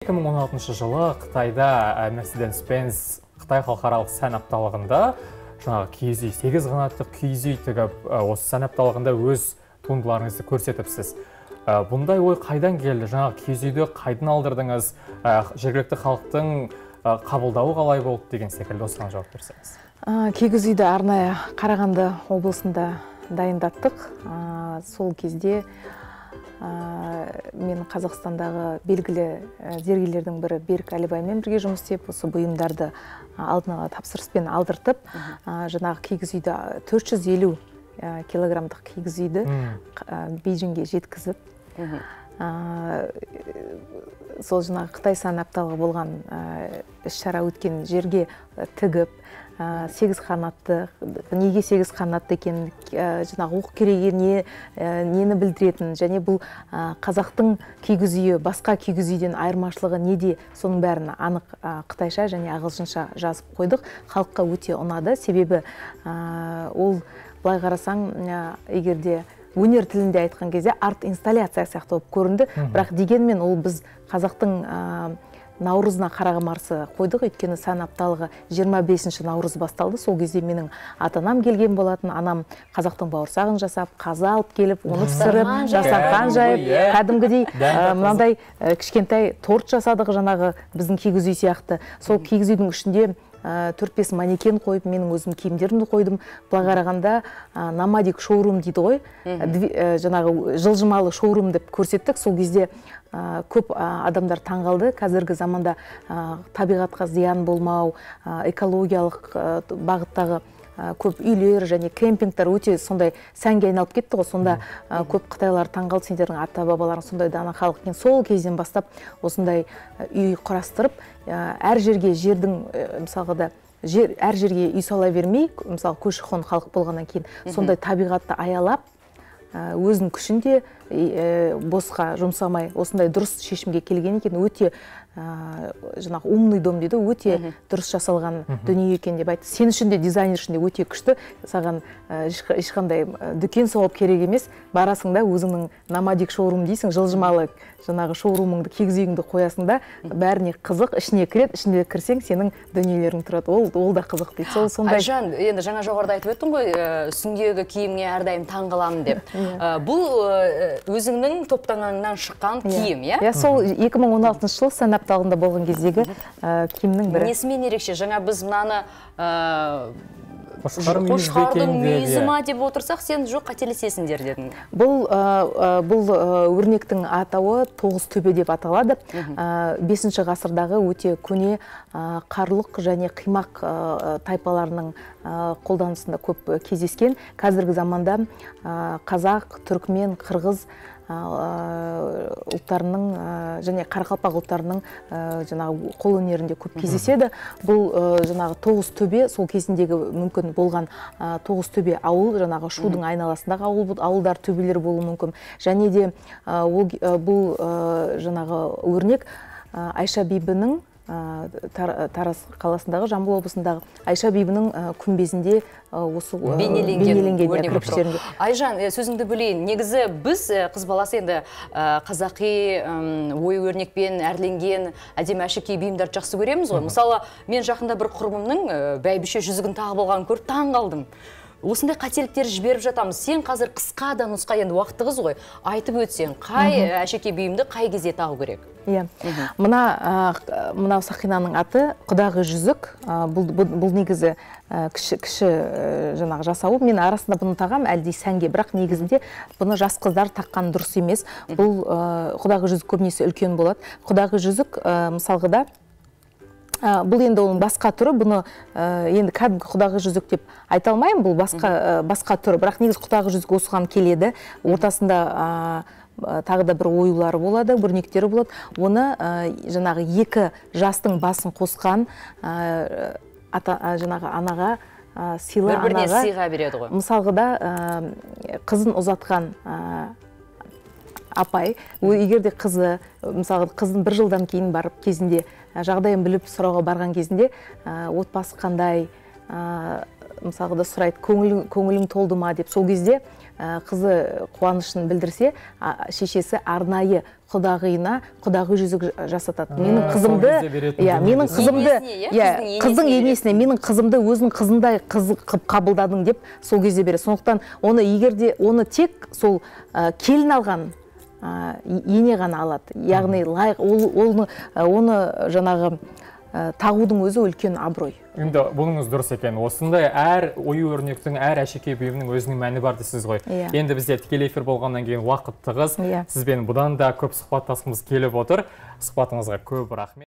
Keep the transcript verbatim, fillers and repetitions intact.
екі мың он алтыншы жылы Қытайда Mercedes-Benz Қытай халықаралық сән апталығында жаңағы киіз үй, сегіз қанатты киіз үй тігіп, осы сән апталығында өз туындыларыңызды көрсетіпсіз. Бұндай ой қайдан келді? Жаңағы киіз үйді қайдан алдырдыңыз? Жергілікті халықтың қабылдауы қалай болды деген секілді осыған жауап берсеңіз. Киіз үйді арнайы Қарағанды облысында дайындаттық. Сол кезде мен Қазақстандағы белгілі зергерлердің бірі Берік Әлібаймен бірге жұмыс істеп, осы бұйымдарды алдын ала тапсырыспен алдыртып, жаңағы киіз үйді төрт жүз елу килограммдық киіз үйді Бейжіңге жеткізіп, сол жаңағы Қытай сән апталығы болған іс-шара өткен жерге тігіп, сегіз қанатты, неге сегіз қанатты екен, жаңағы оқ кереге нені білдіретін, және бұл қазақтың киіз үйі басқа киіз үйден айырмашылығы неде, соның бәрін анық қытайша және ағылшынша жазып қойдық. Халыққа өте ұнады, себебі ол былай қарасаң, егерде өнер тілінде айтқан кезде арт инсталляция сияқты болып көрінді, бірақ дегенмен ол біз қазақтың наурызына қарағымарсы қойдық, өйткені сән апталығы жиырма бесінші наурыз басталды. Сол кезде менің ата-анам келген болатын, анам қазақтың бауырсағын жасап, қаза алып келіп, оны пісіріп, дастархан жайып, кәдімгідей мынандай кішкентай торт жасадық, жаңағы біздің киіз үй сияқты. Сол киіз үйдің ішінде төрт бес манекен қойып, менің өзім киімдерімді қойдым. Былай қарағанда номадик шоурум дейді ғой, жаңағы жылжымалы шоурум деп көрсеттік. Сол кезде көп адамдар таңғалды. Қазіргі заманда табиғатқа зиян болмау, экологиялық бағыттағы көп үйлер және кемпингтер өте сондай сәнге айналып кетті ғой. Сонда көп қытайлар таңғалды, сендердің ата-бабаларың сондай дана халық екен. Сол кезден бастап осындай үй құрастырып, әр жерге жердің, мысалға да әр жерге үй сала бермей, мысалы көші-қон халық болғаннан кейін сондай табиғатты аялап, өзінің күшінде босқа жұмсамай осындай дұрыс шешімге келген екен. Өте жаңағы умный дом дейді, өте дұрыс жасалған дүние екен деп айтты. Сен үшін де, дизайнер үшін де өте күшті. Саған ешқандай дүкен соғып керек емес. Барасың да өзіңнің номадик шоурум дейсің, жылжымалы жаңағы шоурумыңды, киіз үйіңді қоясың да, бәріне қызық, ішіне кіреді, ішінде кірсең, сенің дүниелерің тұрады. Ол ол да қызық дейді. Сол сондай. Айжан, енді жаңа жоғарыда айтып өттің ғой, үстіңдегі киімге әрдайым таңғаламын деп. Бұл өзіңнің топтағаныңнан шыққан киім, иә? Иә, сол екі мың он алтыншы жылы сән апталығында болған кездегі киімнің бірі. Несімен ерекше? Жаңа біз мынаны қошқардың мүйізі ма деп отырсақ, сен жоқ, қателесесіңдер дедің. Бұл өрнектің атауы тоғыз төбе деп аталады. бесінші ғасырдағы өте көне қарлық және қимақ тайпаларының қолданысында көп кездескен. Қазіргі заманда қазақ, түрікмен, қырғыз ұлттарының және қарақалпақ ұлттарының жаңағы қол өнерінде көп кездеседі. Бұл жаңағы тоғыз төбе, сол кезіндегі мүмкін болған тоғыз төбе ауыл, жаңағы шудың айналасындағы ауылдар төбелер болуы мүмкін. Және де бұл жаңағы өрнек Айша бибінің, Тараз қаласындағы, Жамбыл облысындағы Айша бибінің күмбезінде осы бейнеленген. Айжан, сөзіңді бөлейін. Негізі біз қыз баласы енді қазақи ой өрнекпен әрленген әдемі әшекей бұйымдарды жақсы көреміз ғой. Мысалы, мен жақында бір құрбымның бәйбіше жүзігін тағып алғанын көріп таң қалдым. Осындай қателіктер жіберіп жатамыз. Сен қазір қысқа да нұсқа, енді уақытығыз ғой, айтып өтсең, қай әшекей бұйымды қай кезде тағу керек? Иә, мына сақинаның аты құдағы жүзік. Бұл негізі кіші жаңағы жасауы. Мен арасында бұны тағам әлде сәнге, бірақ негізінде бұны жас қыздар таққан дұрыс емес. Бұл құдағы жүзік көбінесе үлкен болады. Құдағы жүзік мысалғыда бұл енді оның басқа түрі, бұны енді кәдімгі құдағы жүзік деп айта алмаймын, бұл басқа түрі, бірақ негіз құдағы жүзік осыған келеді. Ортасында тағы да бір оюлары болады, өрнектері болады. Оны жаңағы екі жастың басын қосқан жаңағы анаға, сыйлы анаға, бір-біріне сыйға береді ғой. Мысалғыда қызын ұзатқан апай, егерде қызы, мысалы қызын бір жылдан кейін барып кезінде жағдайын біліп сұрауға барған кезінде отбасы қандай, мысалға да сұрайды, көңілің, көңілің толды ма деп. Сол кезде қызы қуанышын білдірсе, шешесі арнайы құдағиына құдағи жүзік жасатады. Менің қызымды, иә, менің қызымды, иә, қыздың енесіне, менің қызымды өзінің қызындай қыз қып қабылдадың деп сол кезде береді. Сондықтан оны егер де оны тек сол келін алған ене ғана алады. Яғни лайық оны оны жаңағы тағудың өзі үлкен абырой. Енді бұныңыз дұрыс екен. Осындай әр ою-өрнектің, әр әшекей бұйымның өзінің мәні бар дейсіз ғой. Енді бізде тікелей эфир болғаннан кейін уақыт тығыз. Сізбен бұдан да көп сұхбаттасқымыз келіп отыр. Сұхбатыңызға көп рахмет.